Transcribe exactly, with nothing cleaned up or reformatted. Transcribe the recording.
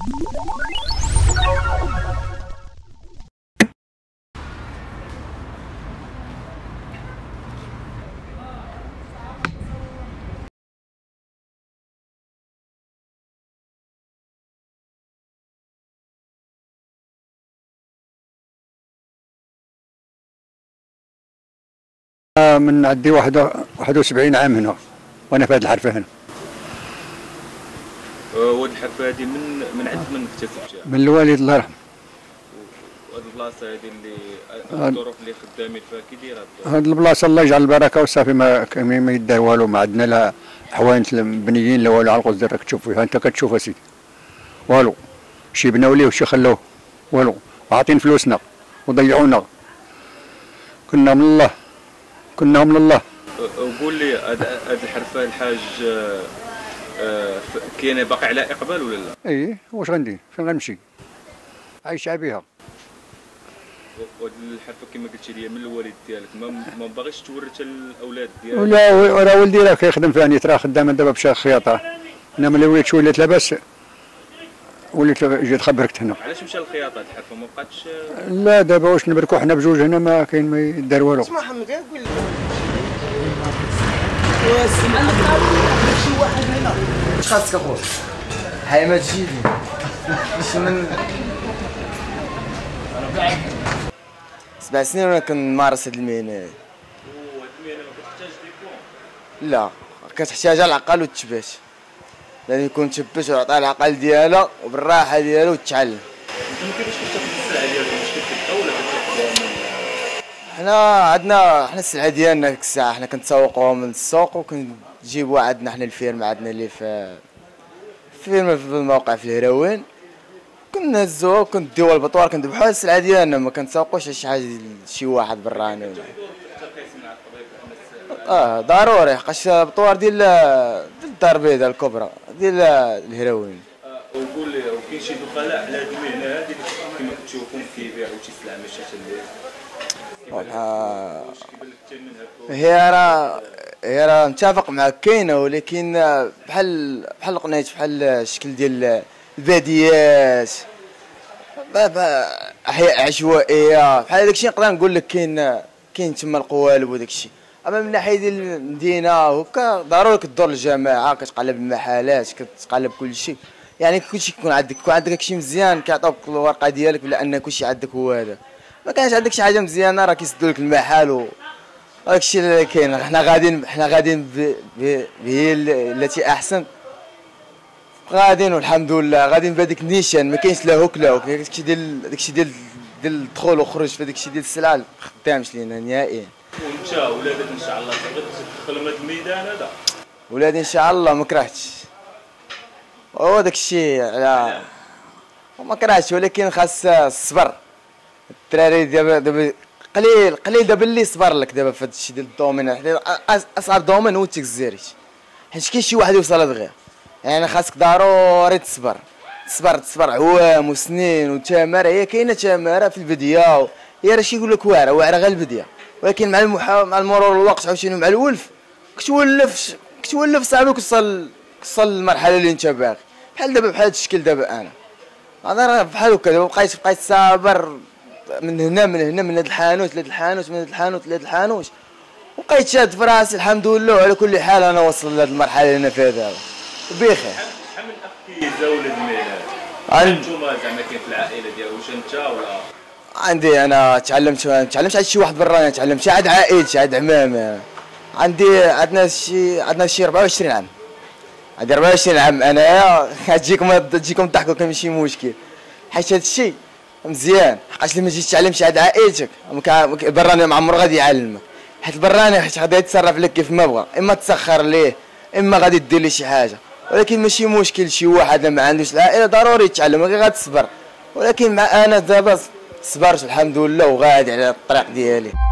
من عندي واحد واحد وسبعين عام هنا وانا في هذه الحرفه هنا. وهاد الحرفه هذه من من عند من اكتسبتها؟ من الوالد الله يرحمه. وهاد البلاصه هذه اللي الظروف اللي خدامين فيها كي دايره؟ هاد البلاصه الله يجعل البركه وصافي، ما ما يدار والو، ما عندنا لا حوانت مبنيين لا والو. على القصد راك تشوف فيها انت كتشوف اسيدي والو، شي بناو ليه وشي خلوه والو، وعاطين فلوسنا وضيعونا. كنا من الله كنا من الله. وقول لي هاد الحرفه الحاج كاينه باقي على اقبال ولا لا؟ ايه، واش غندير؟ فين غنمشي؟ عايشه بها. وهاد الحرفه كما قلتي لي من الوالد ديالك، ما ما باغيش تورثها للاولاد ديالك؟ لا، راه ولدي راه كيخدم فيها، نيت راه خدام دابا بشي خياطه. انا ملي وليت شويه ولات لاباس وليت جيت خبركت هنا. علاش مشى للخياطه؟ الحرفه ما بقاتش؟ لا دابا واش نبركو حنا بجوج هنا، ما كاين ما يدار والو. اسمع محمد قول لي واسمع شي واحد هنا. اش خاصك اخويا؟ هاي ما تجي لي باش من سبع سنين وانا كنمارس هاد المهنه هادي. وهاد المهنه ما كتحتاج ديبلوم؟ لا، كتحتاج العقل والتثبات، لازم يكون مثبت ويعطيها العقل ديالها وبالراحه ديالو وتتعلم. انت ما كيفاش كتاخذ السلعه ديالك؟ واش كتبيعها ولا كتاخذها من؟ حنا عندنا حنا السلعه ديالنا ديك الساعه حنا كنتسوقوها من السوق وكنجيبوها عندنا حنا الفيرما عندنا اللي في فيرما في الموقع في الهراوين، كنهزوها وكنديوها البطوار كنذبحوها السلعه ديالنا، ما كنتسوقوش شي حاجه شي واحد براني ولا. اه ضروري، حقاش البطوار ديال ديال الدار البيضاء الكبرى ديال الهراوين. وقول لي، وكاين شي دخلاء على هذه المهنه هذه كما كتشوفون كيبيعوا شي سلعه ماشي اللي هي راه هي راه متفق معاك كاينه، ولكن بحال بحال لقنيت بحال الشكل ديال الباديات احياء عشوائيه بحال داكشي نقدر نقول لك كاين كاين تما القوالب وداكشي. اما من ناحيه ديال المدينه هكا ضروري كدور الجماعه، كتقلب المحلات، كتقلب كلشي، يعني كلشي كيكون عندك كون عندك داكشي مزيان كيعطوك الورقه ديالك بلا ان كلشي عندك هو هذا. ما كانش عندك شي حاجه مزيانه راه كيسدوا لك المحل و داكشي اللي كاين. حنا غاديين حنا غاديين بهي التي احسن، غاديين والحمد لله غاديين بهذيك النيشان، ما كاينش لا هوك لا هوك. داكشي ديال داكشي ديال ديال الدخول وخروج في داكشي ديال السلعه ما خدامش لينا نهائيا. وانت ولادك ان شاء الله تقدر تدخل هذا الميدان هذا؟ ولادي ان شاء الله ما كرهتش، هو داكشي على ما كرهتش، ولكن خاص الصبر. الدراري دابا دابا قليل قليل دابا اللي صبر لك دابا في هذا الشيء ديال الدومين. اصعب دومين هو التكزيريت، حيت كاين شي واحد يوصل دغيا، يعني خاصك ضروري تصبر تصبر تصبر عوام وسنين وتماره. هي كاينه تماره في البدايه، هي راه شي يقول لك واعره واعره غير البدايه، ولكن مع المحا... مع المرور الوقت عاوتاني مع الولف كتولف كتولف صعيب توصل توصل للمرحله اللي انت باغي. بحال دابا بحال هذا الشكل دابا انا هذا راه بحال هكا دابا بقيت بقيت صابر من هنا من هنا من هذا الحانوت لهذا الحانوت من هذا الحانوت لهذا الحانوت، وبقيت شاد في راسي الحمد لله. وعلى كل حال انا وصل لهذه المرحله اللي انا فيها دابا بخير. شحال من اخ كيزاول هذه المهنه؟ انتوما زعما كاين في العائله ديالو واش انت ولا؟ عندي انا تعلمت ما تعلمتش عند شي واحد برا، انا تعلمت عند عائلتي عند عمامي. عندي عندنا شي عندنا شي أربعة وعشرين عام، عندي أربعة وعشرين عام انايا. تجيكم تجيكم تضحكوا كاين ماشي مشكل، حيت هذا الشيء مزيان. حقاش لما تجي تعلم شي عند عائلتك البراني ما عمرو غادي يعلمك، حيت البراني حيت غادي يتصرف لك كيف ما بغا، اما تسخر ليه اما غادي دير ليه شي حاجه. ولكن ماشي مشكل شي واحد ما عندوش العائله ضروري يتعلم، غير غتصبر. ولكن مع انا دابا صبرت الحمد لله وغادي على الطريق ديالي.